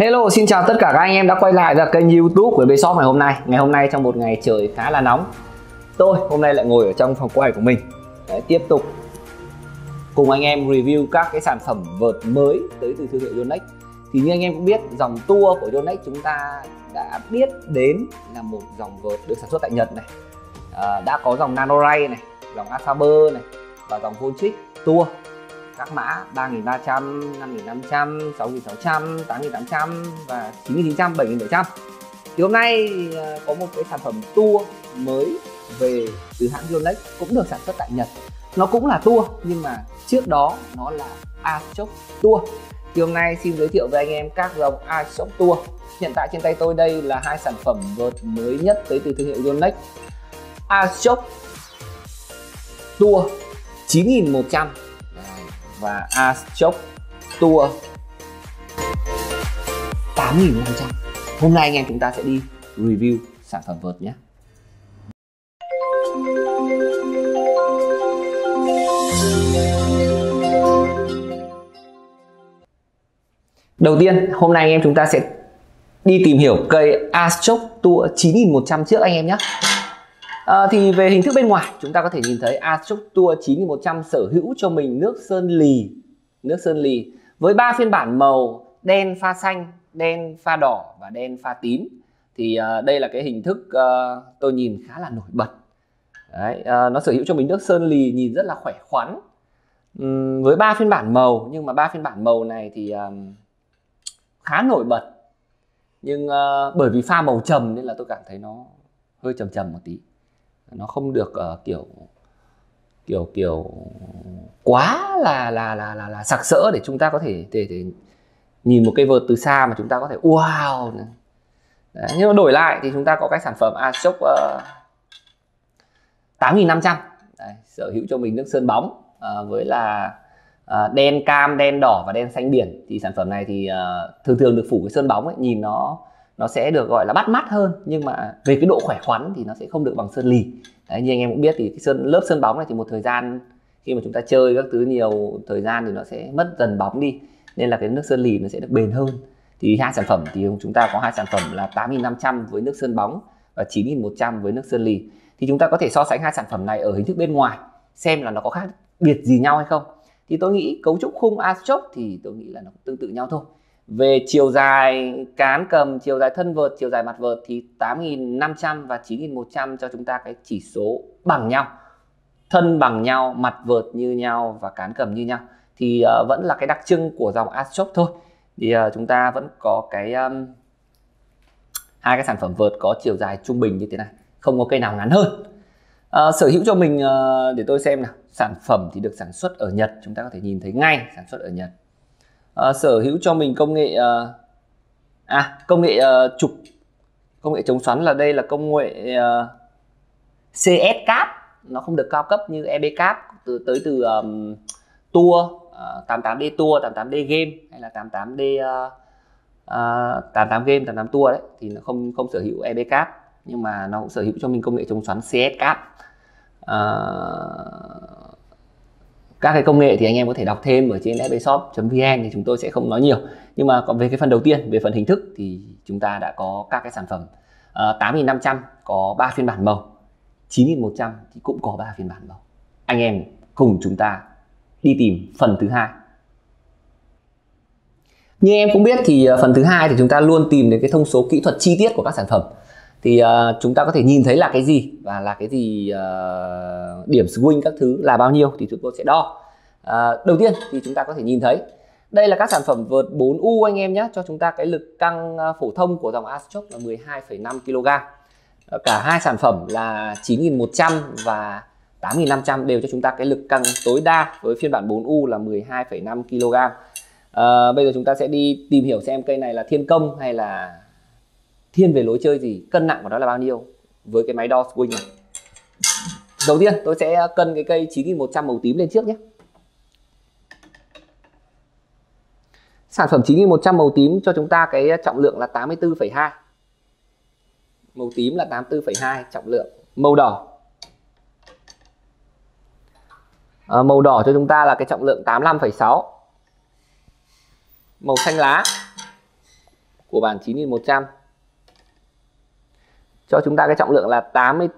Hello, xin chào tất cả các anh em đã quay lại với kênh YouTube của Bshop ngày hôm nay. Ngày hôm nay trong một ngày trời khá là nóng, tôi hôm nay lại ngồi ở trong phòng quay của mình. Tiếp tục cùng anh em review các cái sản phẩm vợt mới tới từ thương hiệu Yonex. Thì như anh em cũng biết, dòng Tour của Yonex chúng ta đã biết đến là một dòng vợt được sản xuất tại Nhật này. Đã có dòng Nanoray này, dòng Asaber này và dòng Voltric Tour. Các mã 3.300, 5.500, 6.600, 8.800 và 9.900, 7.700. Thì hôm nay có một cái sản phẩm Tour mới về từ hãng Yonex, cũng được sản xuất tại Nhật. Nó cũng là Tour nhưng mà trước đó nó là Ashock Tour. Thì hôm nay xin giới thiệu với anh em các dòng Ashock Tour. Hiện tại trên tay tôi đây là hai sản phẩm vợt mới nhất tới từ thương hiệu Yonex. Ashock Tour 9.100 và Ashock Tour 8.500. Hôm nay anh em chúng ta sẽ đi review sản phẩm vợt nhé. Đầu tiên hôm nay anh em chúng ta sẽ đi tìm hiểu cây Ashock Tour 9.100 trước anh em nhé. Thì về hình thức bên ngoài chúng ta có thể nhìn thấy Ashock Tour 9.100 sở hữu cho mình nước sơn lì với 3 phiên bản màu: đen pha xanh, đen pha đỏ và đen pha tím. Thì đây là cái hình thức tôi nhìn khá là nổi bật. Đấy, nó sở hữu cho mình nước sơn lì nhìn rất là khỏe khoắn với 3 phiên bản màu, nhưng mà 3 phiên bản màu này thì khá nổi bật, nhưng bởi vì pha màu trầm nên là tôi cảm thấy nó hơi trầm một tí. Nó không được kiểu quá là sặc sỡ để chúng ta có thể nhìn một cây vợt từ xa mà chúng ta có thể wow. Đấy, nhưng mà đổi lại thì chúng ta có cái sản phẩm Ashock 8.500. Sở hữu cho mình nước sơn bóng với là đen cam, đen đỏ và đen xanh biển. Thì sản phẩm này thì thường được phủ cái sơn bóng ấy, nhìn nó sẽ được gọi là bắt mắt hơn, nhưng mà về cái độ khỏe khoắn thì nó sẽ không được bằng sơn lì. Đấy, như anh em cũng biết thì cái lớp sơn bóng này thì một thời gian khi mà chúng ta chơi các thứ nhiều thời gian thì nó sẽ mất dần bóng đi, nên là cái nước sơn lì nó sẽ được bền hơn. Thì hai sản phẩm thì chúng ta có hai sản phẩm là 8.500 với nước sơn bóng và 9.100 với nước sơn lì. Thì chúng ta có thể so sánh hai sản phẩm này ở hình thức bên ngoài xem là nó có khác biệt gì nhau hay không. Thì tôi nghĩ cấu trúc khung Ashock thì tôi nghĩ là nó tương tự nhau thôi. Về chiều dài cán cầm, chiều dài thân vợt, chiều dài mặt vợt thì 8.500 và 9.100 cho chúng ta cái chỉ số bằng nhau. Thân bằng nhau, mặt vợt như nhau và cán cầm như nhau. Thì vẫn là cái đặc trưng của dòng Ashock thôi. Thì chúng ta vẫn có cái hai cái sản phẩm vợt có chiều dài trung bình như thế này, không có cây nào ngắn hơn. Sở hữu cho mình để tôi xem nào. Sản phẩm thì được sản xuất ở Nhật, chúng ta có thể nhìn thấy ngay sản xuất ở Nhật. Sở hữu cho mình công nghệ trục, công nghệ chống xoắn là đây là công nghệ CS Cap. Nó không được cao cấp như EB Cap tới từ Tour 88D Tour, 88D Game hay là 88D 88 Game, 88 Tour đấy, thì nó không sở hữu EB Cap, nhưng mà nó cũng sở hữu cho mình công nghệ chống xoắn CS Cap. Các cái công nghệ thì anh em có thể đọc thêm ở trên fbshop.vn thì chúng tôi sẽ không nói nhiều. Nhưng mà còn về cái phần đầu tiên, về phần hình thức thì chúng ta đã có các cái sản phẩm 8.500 có 3 phiên bản màu, 9.100 thì cũng có 3 phiên bản màu. Anh em cùng chúng ta đi tìm phần thứ hai. Như em cũng biết thì phần thứ hai thì chúng ta luôn tìm đến cái thông số kỹ thuật chi tiết của các sản phẩm. Thì chúng ta có thể nhìn thấy là cái gì và là cái gì, điểm swing các thứ là bao nhiêu thì chúng tôi sẽ đo. Đầu tiên thì chúng ta có thể nhìn thấy đây là các sản phẩm vợt 4U anh em nhé, cho chúng ta cái lực căng phổ thông của dòng Ashock là 12,5 kg. Cả hai sản phẩm là 9.100 và 8.500 đều cho chúng ta cái lực căng tối đa với phiên bản 4U là 12,5 kg. Bây giờ chúng ta sẽ đi tìm hiểu xem cây này là thiên công hay là thiên về lối chơi gì, cân nặng của nó là bao nhiêu với cái máy đo swing này. Đầu tiên tôi sẽ cân cái cây 9.100 màu tím lên trước nhé. Sản phẩm 9.100 màu tím cho chúng ta cái trọng lượng là 84,2. Màu tím là 84,2 trọng lượng. Màu đỏ Màu đỏ cho chúng ta là cái trọng lượng 85,6. Màu xanh lá của bản 9100 cho chúng ta cái trọng lượng là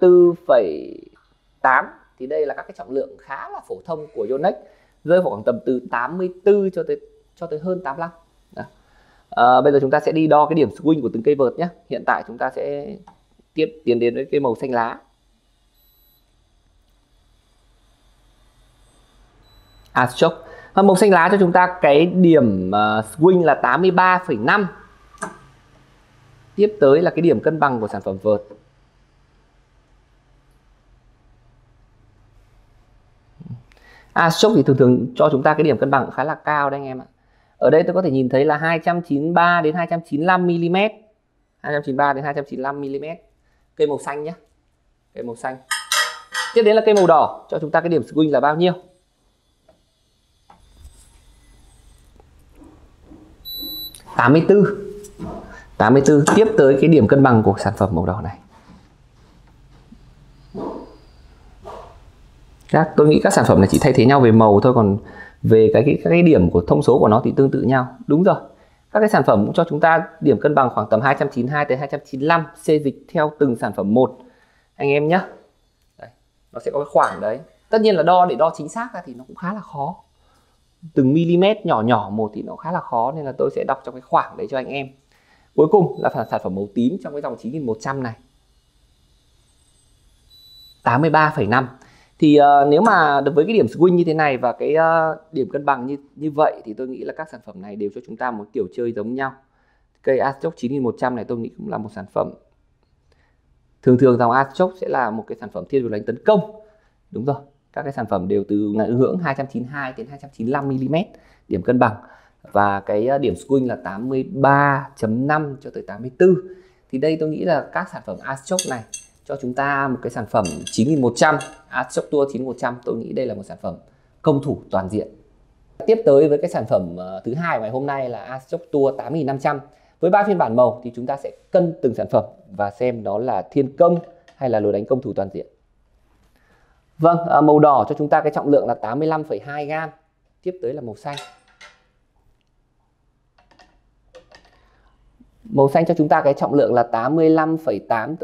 84,8. Thì đây là các cái trọng lượng khá là phổ thông của Yonex, rơi vào khoảng tầm từ 84 cho tới hơn 85. Bây giờ chúng ta sẽ đi đo cái điểm swing của từng cây vợt nhé. Hiện tại chúng ta sẽ tiến đến với cây màu xanh lá. Astrox. Màu xanh lá cho chúng ta cái điểm swing là 83,5. Tiếp tới là cái điểm cân bằng của sản phẩm vợt. Astrox thì thường cho chúng ta cái điểm cân bằng khá là cao đấy anh em ạ. Ở đây tôi có thể nhìn thấy là 293 đến 295 mm. 293 đến 295 mm. Cây màu xanh nhé. Cây màu xanh. Tiếp đến là cây màu đỏ, cho chúng ta cái điểm swing là bao nhiêu? 84. 84. Tiếp tới cái điểm cân bằng của sản phẩm màu đỏ này. Tôi nghĩ các sản phẩm này chỉ thay thế nhau về màu thôi, còn về cái điểm của thông số của nó thì tương tự nhau. Đúng rồi. Các cái sản phẩm cũng cho chúng ta điểm cân bằng khoảng tầm 292 tới 295, xê dịch theo từng sản phẩm một anh em nhé. Đấy, nó sẽ có cái khoảng đấy. Tất nhiên là để đo chính xác ra thì nó cũng khá là khó. Từng mm nhỏ một thì nó khá là khó, nên là tôi sẽ đọc trong cái khoảng đấy cho anh em. Cuối cùng là sản phẩm màu tím trong cái dòng 9100 này. 83,5. Thì nếu mà với cái điểm swing như thế này và cái điểm cân bằng như vậy thì tôi nghĩ là các sản phẩm này đều cho chúng ta một kiểu chơi giống nhau. Cây Astrox 9100 này tôi nghĩ cũng là một sản phẩm. Thường dòng Astrox sẽ là một cái sản phẩm thiên về đánh tấn công. Đúng rồi, các cái sản phẩm đều từ ngưỡng 292 đến 295 mm điểm cân bằng. Và cái điểm swing là 83,5 cho tới 84. Thì đây tôi nghĩ là các sản phẩm Astrox này cho chúng ta một cái sản phẩm 9100, Astrox Tour 9100, tôi nghĩ đây là một sản phẩm công thủ toàn diện. Tiếp tới với cái sản phẩm thứ hai ngày hôm nay là Astrox Tour 8500. Với 3 phiên bản màu thì chúng ta sẽ cân từng sản phẩm và xem đó là thiên công hay là lối đánh công thủ toàn diện. Vâng, màu đỏ cho chúng ta cái trọng lượng là 85,2 gram. Tiếp tới là màu xanh. Màu xanh cho chúng ta cái trọng lượng là 85,8.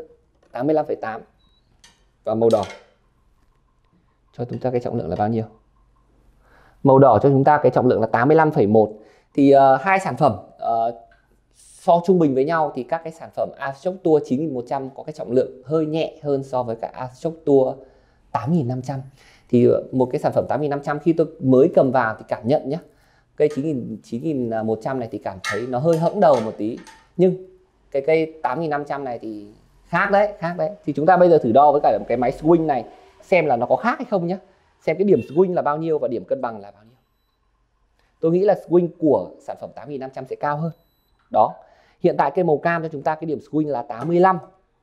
Và màu đỏ cho chúng ta cái trọng lượng là bao nhiêu? Màu đỏ cho chúng ta cái trọng lượng là 85,1. Thì hai sản phẩm so trung bình với nhau thì các cái sản phẩm Astrox Tour 9100 có cái trọng lượng hơi nhẹ hơn so với cả Astrox Tour 8500. Thì một cái sản phẩm 8500 khi tôi mới cầm vào thì cảm nhận nhé, cây 9100 này thì cảm thấy nó hơi hẫng đầu một tí. Nhưng cái cây 8500 này thì khác đấy. Thì chúng ta bây giờ thử đo với cả một cái máy swing này xem là nó có khác hay không nhé. Xem cái điểm swing là bao nhiêu và điểm cân bằng là bao nhiêu. Tôi nghĩ là swing của sản phẩm 8500 sẽ cao hơn. Đó. Hiện tại cây màu cam cho chúng ta cái điểm swing là 85.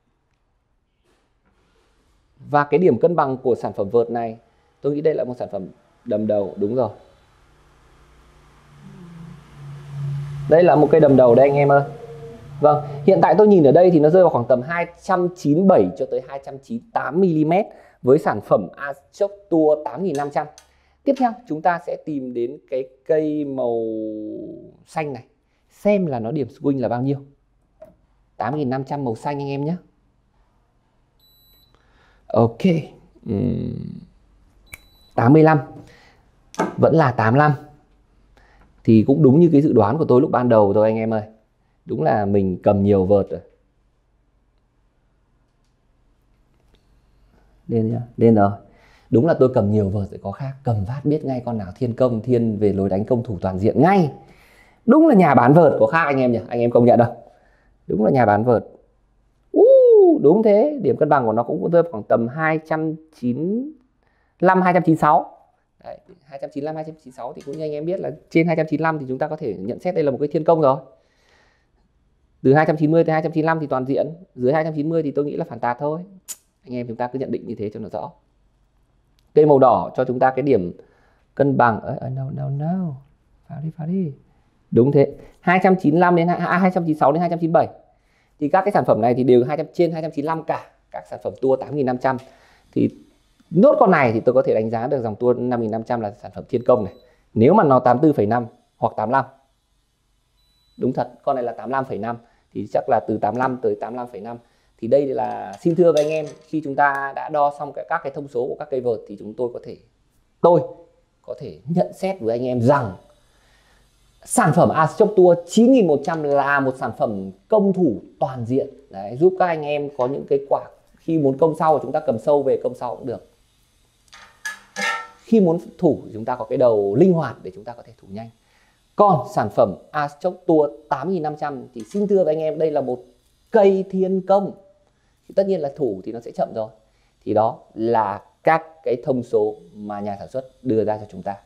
Và cái điểm cân bằng của sản phẩm vợt này, tôi nghĩ đây là một sản phẩm đầm đầu. Đúng rồi. Đây là một cây đầm đầu đây anh em ơi. Vâng, hiện tại tôi nhìn ở đây thì nó rơi vào khoảng tầm 297 cho tới 298 mm với sản phẩm Astrox Tour 8500. Tiếp theo chúng ta sẽ tìm đến cái cây màu xanh này, xem là nó điểm swing là bao nhiêu. 8500 màu xanh anh em nhé. Ok. 85. Vẫn là 85. Thì cũng đúng như cái dự đoán của tôi lúc ban đầu thôi anh em ơi. Đúng là mình cầm nhiều vợt rồi. Lên rồi. Đúng là tôi cầm nhiều vợt rồi có khác. Cầm phát biết ngay con nào thiên công, thiên về lối đánh công thủ toàn diện ngay. Đúng là nhà bán vợt có khác anh em nhỉ. Anh em công nhận đâu. Đúng là nhà bán vợt. Đúng thế. Điểm cân bằng của nó cũng rơi khoảng tầm 295, 296. Đấy, 295, 296 thì cũng như anh em biết là trên 295 thì chúng ta có thể nhận xét đây là một cái thiên công rồi. Từ 290 tới 295 thì toàn diện. Dưới 290 thì tôi nghĩ là phản tạt thôi. Anh em chúng ta cứ nhận định như thế cho nó rõ. Cây màu đỏ cho chúng ta cái điểm cân bằng. No. Phá đi. Đúng thế. 295 đến 296 đến 297. Thì các cái sản phẩm này thì đều trên 295 cả. Các sản phẩm Tour 8500. Thì nốt con này thì tôi có thể đánh giá được dòng Tour 5500 là sản phẩm thiên công này. Nếu mà nó 84,5 hoặc 85. Đúng thật, con này là 85,5 thì chắc là từ 85 tới 85,5. Thì đây là xin thưa với anh em, khi chúng ta đã đo xong các cái thông số của các cây vợt thì tôi có thể nhận xét với anh em rằng sản phẩm ASICSHOCK Tour 9100 là một sản phẩm công thủ toàn diện. Đấy, giúp các anh em có những cái quả khi muốn công sau chúng ta cầm sâu về công sau cũng được. Khi muốn thủ chúng ta có cái đầu linh hoạt để chúng ta có thể thủ nhanh. Còn sản phẩm ASICSHOCK Tour 8500 thì xin thưa với anh em, đây là một cây thiên công. Thì tất nhiên là thủ thì nó sẽ chậm rồi. Thì đó là các cái thông số mà nhà sản xuất đưa ra cho chúng ta.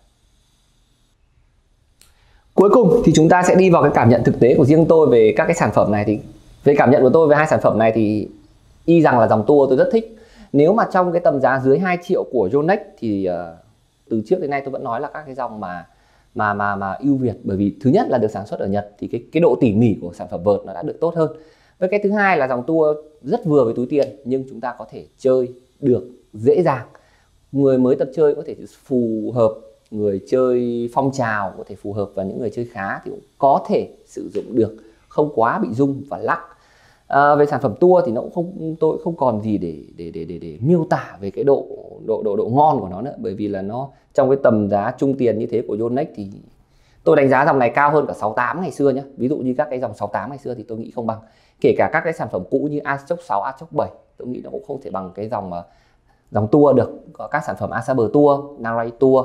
Cuối cùng thì chúng ta sẽ đi vào cái cảm nhận thực tế của riêng tôi về các cái sản phẩm này. Thì về cảm nhận của tôi về hai sản phẩm này thì y rằng là dòng Tour tôi rất thích. Nếu mà trong cái tầm giá dưới 2 triệu của Yonex thì từ trước đến nay tôi vẫn nói là các cái dòng mà ưu việt, bởi vì thứ nhất là được sản xuất ở Nhật thì cái độ tỉ mỉ của sản phẩm vợt nó đã được tốt hơn. Với cái thứ hai là dòng Tour rất vừa với túi tiền nhưng chúng ta có thể chơi được dễ dàng. Người mới tập chơi có thể phù hợp, người chơi phong trào có thể phù hợp, và những người chơi khá thì cũng có thể sử dụng được, không quá bị rung và lắc. Về sản phẩm Tour thì nó cũng tôi không còn gì để miêu tả về cái độ ngon của nó nữa, bởi vì là nó trong cái tầm giá trung tiền như thế của Yonex thì tôi đánh giá dòng này cao hơn cả 68 ngày xưa nhé. Ví dụ như các cái dòng 68 ngày xưa thì tôi nghĩ không bằng. Kể cả các cái sản phẩm cũ như ASICSHOCK 6, ASICSHOCK 7 tôi nghĩ nó cũng không thể bằng cái dòng Tour được. Có các sản phẩm Asaber Tour, Narai Tour,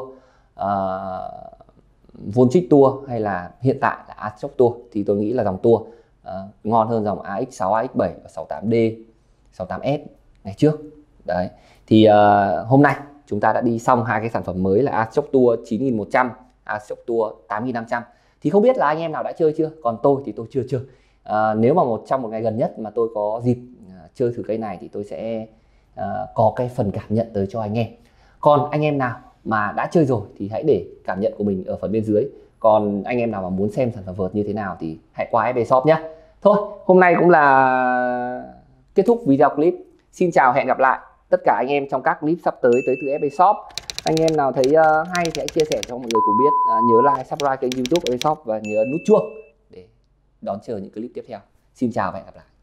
Voltrix Tour hay là hiện tại là ASICSHOCK Tour thì tôi nghĩ là dòng Tour ngon hơn dòng AX6, AX7 và 68D, 68S ngày trước. Đấy. Thì hôm nay chúng ta đã đi xong hai cái sản phẩm mới là ASICSHOCK Tour 9100, ASICSHOCK Tour 8500. Thì không biết là anh em nào đã chơi chưa? Còn tôi thì tôi chưa chơi. Nếu mà trong một ngày gần nhất mà tôi có dịp chơi thử cây này thì tôi sẽ có cái phần cảm nhận tới cho anh em. Còn anh em nào mà đã chơi rồi thì hãy để cảm nhận của mình ở phần bên dưới. Còn anh em nào mà muốn xem sản phẩm vợt như thế nào thì hãy qua FB Shop nhé. Thôi, hôm nay cũng là kết thúc video clip. Xin chào, hẹn gặp lại tất cả anh em trong các clip sắp tới từ FB Shop. Anh em nào thấy hay thì hãy chia sẻ cho mọi người cùng biết. Nhớ like, subscribe kênh YouTube FB Shop và nhớ ấn nút chuông để đón chờ những clip tiếp theo. Xin chào và hẹn gặp lại.